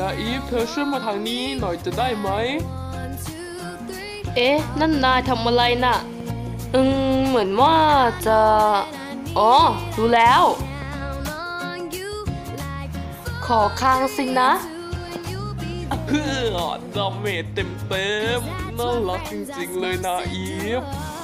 นะอีฟเธอช่วยมาทางนี้หน่อยจะได้ไหมเอ๊ะนั่นนายทำอะไรน่ะเหมือนว่าจะอ๋อรู้แล้วขอค้างสินะเพื่อดาเมจเต็มน่ารักจริงๆเลยนะอีฟ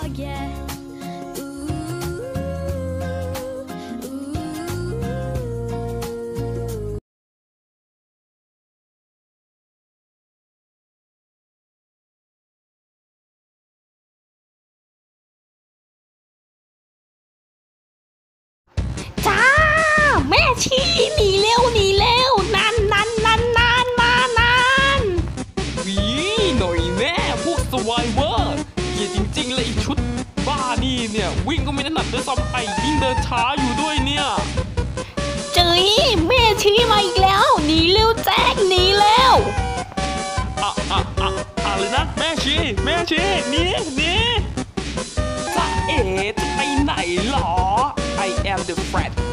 จ้าแม่ชีหนีเร็วนั่นวีหน่อยแน่พวกสวายเวอร์เหี้ยจริงๆเลยชุดบ้านี่เนี่ยวิ่งก็ไม่ถนัดด้วยซ้ำไปยิ่งเดินช้าอยู่ด้วยเนี่ยเจ๋ยแม่ชีมาอีกแล้วหนีเร็วแจ็คหนีเร็วอะไรนะแม่ชีหนีจะเอ๋จะไปไหนหรอ I am the Fred